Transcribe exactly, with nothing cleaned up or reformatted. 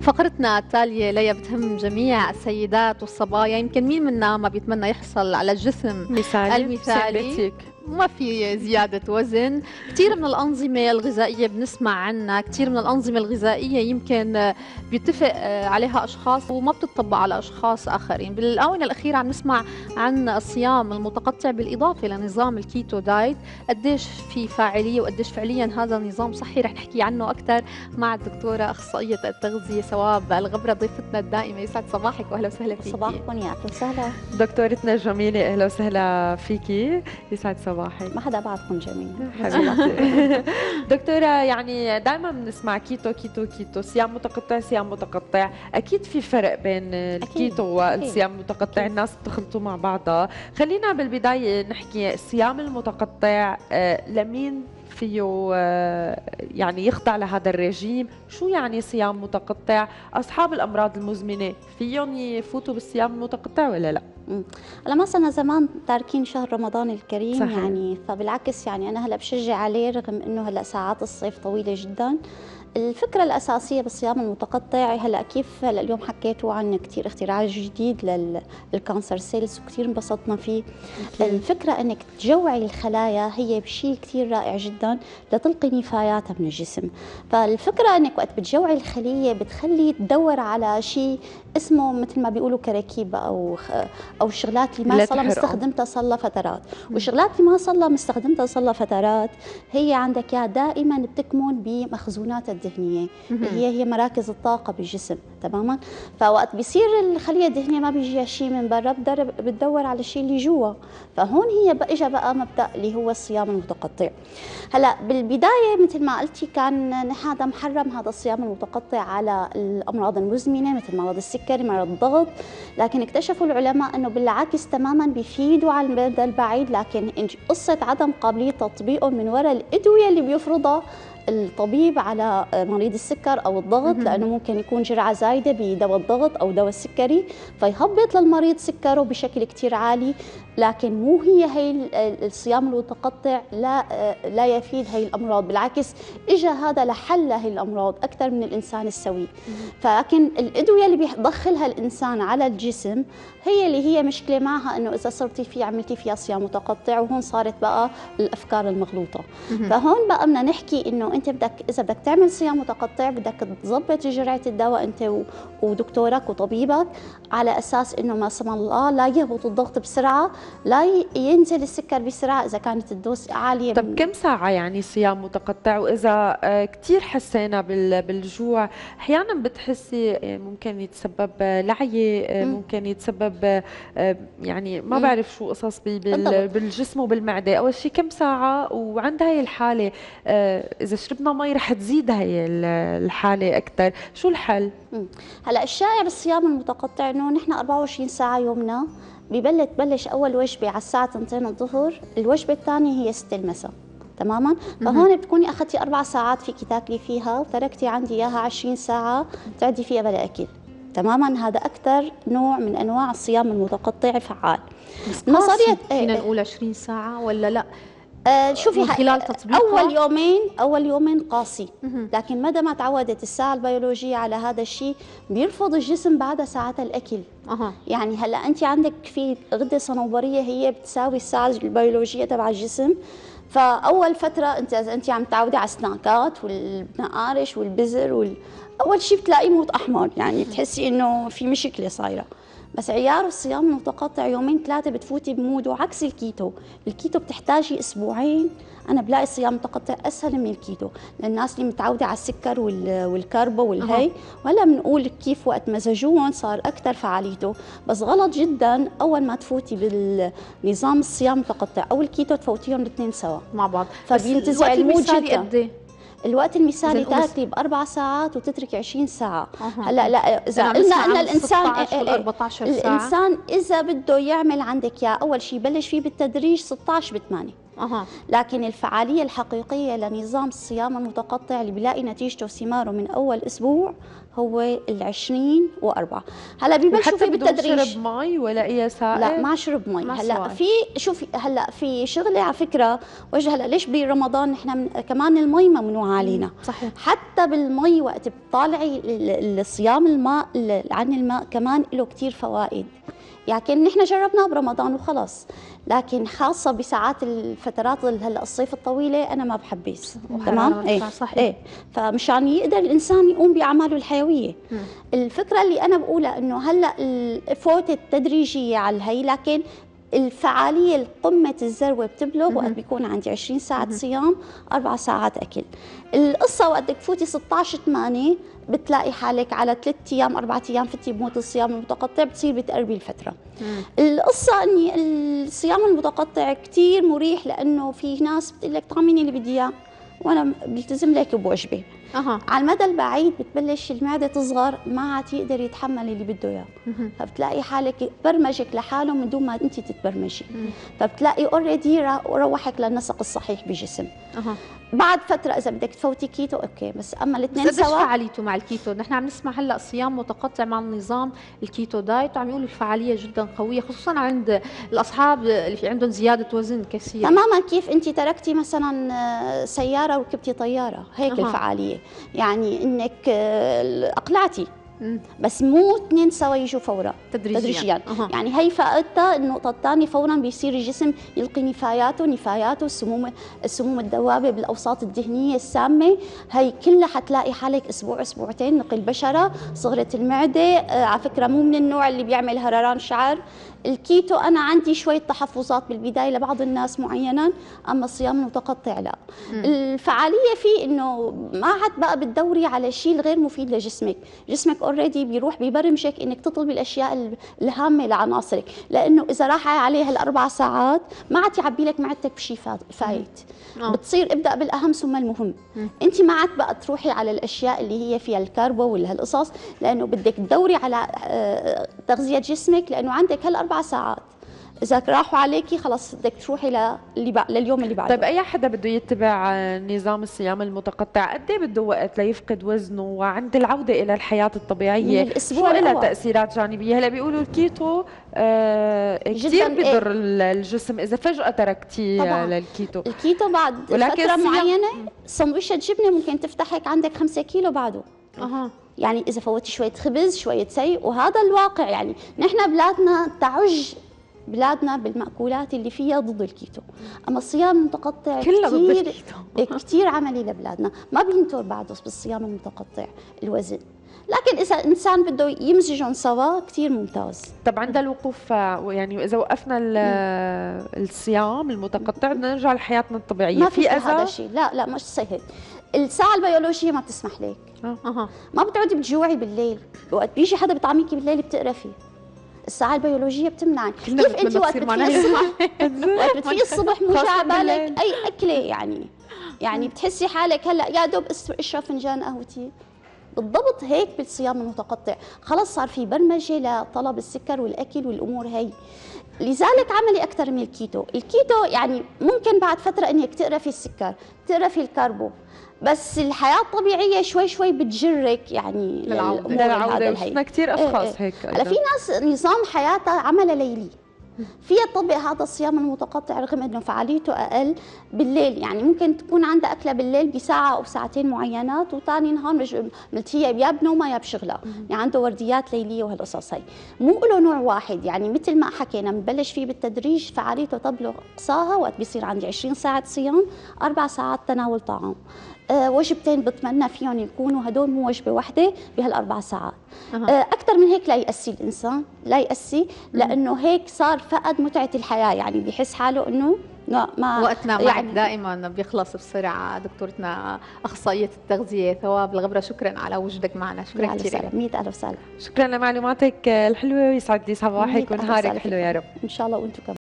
فقرتنا التالية ليا بتهم جميع السيدات والصبايا، يمكن مين منا ما بيتمنى يحصل على الجسم مثالي المثالي، ما في زيادة وزن. كثير من الأنظمة الغذائية بنسمع عنها، كثير من الأنظمة الغذائية يمكن بيتفق عليها أشخاص وما بتطبق على أشخاص آخرين. بالآونة الأخيرة عم نسمع عن الصيام المتقطع بالإضافة لنظام الكيتو دايت، قديش في فاعلية وقديش فعليا هذا النظام صحي. رح نحكي عنه أكثر مع الدكتورة أخصائية التغذية ثواب الغبرة، ضيفتنا الدائمة. يسعد صباحك وأهلا وسهلا فيكي. صباحكم يا أهلا وسهلا دكتورتنا الجميلة، أهلا وسهلا فيكي. يسعد صباحك. ما حدا بعدكم جميل حبيبتي. دكتورة، يعني دائما بنسمع كيتو كيتو كيتو، صيام متقطع صيام متقطع، اكيد في فرق بين الكيتو والصيام المتقطع، الناس بتخلطوا مع بعضها. خلينا بالبداية نحكي الصيام المتقطع لمين فيه يعني يخضع لهذا الرجيم؟ شو يعني صيام متقطع؟ أصحاب الأمراض المزمنة فيهم يفوتوا بالصيام المتقطع ولا لا؟ هلا ما صرنا زمان تاركين شهر رمضان الكريم صحيح. يعني فبالعكس يعني أنا هلا بشجع عليه رغم إنه هلا ساعات الصيف طويلة جدا. الفكرة الأساسية بالصيام المتقطع هلا كيف هلا اليوم حكيتوا عن كثير اختراع جديد للكانسر سيلز وكثير انبسطنا فيه. okay. الفكرة انك تجوعي الخلايا هي شيء كثير رائع جدا لتلقي نفاياتها من الجسم. فالفكرة انك وقت بتجوعي الخلية بتخلي تدور على شيء اسمه مثل ما بيقولوا كراكيب او او الشغلات اللي ما صار مستخدمتها صار لها فترات، والشغلات اللي ما صار لها مستخدمتها صار لها فترات هي عندك يا دائما بتكمن بمخزونات الدهنيه اللي هي هي مراكز الطاقه بالجسم تماما. فوقت بيصير الخليه الدهنيه ما بيجيها شيء من برا بتدور على الشيء اللي جوا، فهون هي بقى اجى بقى مبدا اللي هو الصيام المتقطع. هلا بالبدايه مثل ما قلتي كان هذا محرم، هذا الصيام المتقطع على الامراض المزمنه مثل مرض السكري مرض الضغط، لكن اكتشفوا العلماء انه بالعكس تماما بيفيدوا على المدى البعيد، لكن قصه عدم قابليه تطبيقه من وراء الادويه اللي بيفرضها الطبيب على مريض السكر او الضغط، لانه ممكن يكون جرعه زايده بدواء الضغط او دواء السكري فيهبط للمريض سكره بشكل كثير عالي. لكن مو هي هي الصيام المتقطع لا لا يفيد هي الامراض، بالعكس اجى هذا لحل هي الامراض اكثر من الانسان السوي. فلكن الادويه اللي بيدخلها الانسان على الجسم هي اللي هي مشكله معها، انه اذا صرتي في عملتي فيها صيام متقطع، وهون صارت بقى الافكار المغلوطه. فهون بقى بدنا نحكي انه انت بدك اذا بدك تعمل صيام متقطع بدك تظبط جرعه الدواء انت ودكتورك وطبيبك على اساس انه ما سمى الله لا يهبط الضغط بسرعه، لا ينزل السكر بسرعه اذا كانت الدوز عاليه. طب كم ساعه يعني صيام متقطع؟ واذا كثير حسينا بالجوع احيانا بتحسي ممكن يتسبب لعيه، ممكن يتسبب يعني ما بعرف شو قصص بالجسم وبالمعده. اول شيء كم ساعه؟ وعند هاي الحاله اذا شربنا مي رح تزيد هي الحاله اكثر، شو الحل؟ هلا الشائع بالصيام المتقطع انه نحن أربعة وعشرين ساعه يومنا ببلش تبلش اول وجبه على الساعه اثنتين الظهر، الوجبه الثانيه هي ستة المساء تماما. فهون بتكوني اخذتي اربع ساعات فيكي تاكلي فيها وتركتي عندي اياها عشرين ساعه تعدي فيها بلا اكل تماما. هذا اكثر نوع من انواع الصيام المتقطع فعال. نظريه فينا نقول عشرين ساعه ولا لا؟ آه شوفي خلال تطبيقها اول يومين اول يومين قاسي، لكن مدى ما تعودت الساعه البيولوجيه على هذا الشيء بيرفض الجسم بعد ساعات الاكل. أه. يعني هلا انت عندك في غده صنوبريه هي بتساوي الساعه البيولوجيه تبع الجسم، فاول فتره انت انت عم تعودي على السناكات والنقارش والبزر وال... اول شيء بتلاقيه موت احمر، يعني بتحسي انه في مشكله صايره. بس عيار الصيام المتقطع يومين ثلاثه بتفوتي بموده، عكس الكيتو. الكيتو بتحتاجي اسبوعين. انا بلاقي الصيام المتقطع اسهل من الكيتو للناس اللي متعوده على السكر والكربو والهي، وهلا بنقول كيف وقت مزجوهم صار اكثر فعاليته. بس غلط جدا اول ما تفوتي بالنظام الصيام المتقطع او الكيتو تفوتيهم الاثنين سوا مع بعض، فبينتزع المود جدا. قد الوقت المثالي تاكلي باربع ساعات وتتركي عشرين ساعه. أه. هلا لا اذا قلنا ان الانسان الانسان اذا بده يعمل عندك يا اول شيء بلش فيه بالتدريج ستة عشر بثمانية أها. لكن الفعالية الحقيقية لنظام الصيام المتقطع اللي بيلاقي نتيجته وثماره من أول أسبوع هو العشرين وأربعة. هلا بيبلشوا فيه بالتدريج. شرب مي ولا أي سائل؟ لا ما شرب مي. هلا في شوفي هلا في شغله على فكره وجه. هلا ليش برمضان نحن من كمان المي ممنوع علينا؟ صحيح. حتى بالمي وقت بتطالعي الصيام الماء عن الماء كمان له كثير فوائد. يعني نحن جربناه برمضان وخلص، لكن خاصة بساعات الفترات هلا الصيف الطويلة أنا ما بحبس. تمام؟ إيه صحيح. إيه فمشان يقدر الإنسان يقوم بأعماله الحيوية. م. الفكرة اللي أنا بقولها إنه هلا الفوت التدريجية على الهي، لكن الفعالية قمة الذروة بتبلغ وقت بيكون عندي عشرين ساعة صيام، أربع ساعات أكل. القصة وقت بدك تفوتي ستة عشر ثمانية بتلاقي حالك على ثلاث أيام أربعة أيام فتي بموت الصيام المتقطع، بتصير بتقربي الفترة. مم. القصة إني الصيام المتقطع كتير مريح، لأنه في ناس بتقول لك طعميني اللي بدي إياه وأنا بلتزم لك بوجبة. أه. على المدى البعيد بتبلش المعدة تصغر، ما عاد يقدر يتحمل اللي بده اياه، فبتلاقي حالك برمجك لحاله من دون ما انت تتبرمجي. مم. فبتلاقي اوريدي روحك للنسق الصحيح بجسم. أه. بعد فتره اذا بدك تفوتي كيتو اوكي، بس اما الاثنين سوا. قديش فعاليته مع الكيتو؟ نحن عم نسمع هلا صيام متقطع مع النظام الكيتو دايت، وعم يقولوا الفعاليه جدا قويه، خصوصا عند الاصحاب اللي في عندهم زياده وزن كثير. تماما، كيف انت تركتي مثلا سياره وركبتي طياره، هيك أه. الفعاليه، يعني انك اقلعتي. مم. بس مو اثنين سوا يجوا فورا، تدريجيا, تدريجياً. أه. يعني هي فائدتها. النقطة الثانية فورا بيصير الجسم يلقي نفاياته نفاياته السموم السموم الدوابة بالأوساط الدهنية السامة، هي كلها حتلاقي حالك أسبوع أسبوعتين نقي البشرة، صغرة المعدة. آه على فكرة مو من النوع اللي بيعمل هرران شعر. الكيتو أنا عندي شوية تحفظات بالبداية لبعض الناس معينا، أما الصيام المتقطع لا. مم. الفعالية فيه إنه ما عاد بقى بتدوري على شيء الغير مفيد لجسمك، جسمك اوريدي بيروح بيبرمجك إنك تطلبي الأشياء الهامة لعناصرك، لأنه إذا راح عليها الأربع ساعات ما عاد يعبي لك معدتك بشيء فايت. مم. بتصير ابدأ بالأهم ثم المهم. مم. أنت ما عاد بقى تروحي على الأشياء اللي هي فيها الكربو ولا هالقصص، لأنه بدك تدوري على تغذية جسمك، لأنه عندك هالأربع ساعات إذا راحوا عليكي خلاص بدك تروحي للي بع... لليوم اللي بعده. طيب أي حدا بده يتبع نظام الصيام المتقطع قد ايه بده وقت ليفقد وزنه وعند العودة إلى الحياة الطبيعية؟ من الأسبوع شو لها تأثيرات جانبية؟ هلا بيقولوا الكيتو آه كثير بضر إيه؟ الجسم إذا فجأة تركتي للكيتو. الكيتو بعد فترة معينة سندويشة جبنة ممكن تفتحك عندك خمسة كيلو بعده. أها. يعني إذا فوتي شوية خبز شوية سي، وهذا الواقع. يعني نحن بلادنا تعج بلادنا بالمأكولات اللي فيها ضد الكيتو، اما الصيام المتقطع كلها ضد الكيتو. كثير عملي لبلادنا، ما بينطر بعده بالصيام المتقطع الوزن، لكن اذا انسان بده يمزجهم سوا كثير ممتاز. طب عند الوقوف يعني اذا وقفنا الصيام المتقطع بدنا نرجع لحياتنا الطبيعيه، ما في هذا الشيء. لا لا مش سهل، الساعه البيولوجيه ما بتسمح لك. أه. ما بتقعدي بتجوعي بالليل، وقت بيجي حدا بيطعميكي بالليل بتقرفي. الساعة البيولوجية بتمنعك. كيف انت وقت بتفيقي الصبح وقت بتفيقي الصبح مو جاي بالك اي اكله، يعني يعني بتحسي حالك هلا يا دوب اشرب فنجان قهوتي. بالضبط هيك بالصيام المتقطع، خلص صار في برمجه لطلب السكر والاكل والامور هي. لذلك عملي اكثر من الكيتو. الكيتو يعني ممكن بعد فتره انك تقرفي السكر، تقرفي الكربو، بس الحياة الطبيعية شوي شوي بتجرك يعني للعودة. للعودة وشفنا كثير أشخاص ايه هيك. هلا في ناس نظام حياتها عملها ليلي، فيها تطبق هذا الصيام المتقطع رغم انه فعاليته اقل بالليل. يعني ممكن تكون عندها اكله بالليل بساعه او ساعتين معينات، وثاني نهار ملتهيه يا بنومها يا بشغلها، يعني عنده ورديات ليليه وهالقصص هي. مو له نوع واحد، يعني مثل ما حكينا بنبلش فيه بالتدريج. فعاليته تبلغ اقصاها وقت بيصير عندي عشرين ساعه صيام، اربع ساعات تناول طعام. أه وجبتين بتمنى فيهم يكونوا هدول مو وجبه واحده بهالاربع ساعات. أه اكثر من هيك لا يأسي الانسان، لا يأسي، لانه هيك صار فقد متعه الحياه، يعني بيحس حاله انه لا ما وقتنا يعني معك دائما بيخلص بسرعه. دكتورتنا اخصائيه التغذيه ثواب الغبره، شكرا على وجودك معنا. شكرا كثير. مئة ألف وسهلا. شكرا لمعلوماتك الحلوه، ويسعد لي صباحك ونهارك حلو يا رب. ان شاء الله وانتم كمان.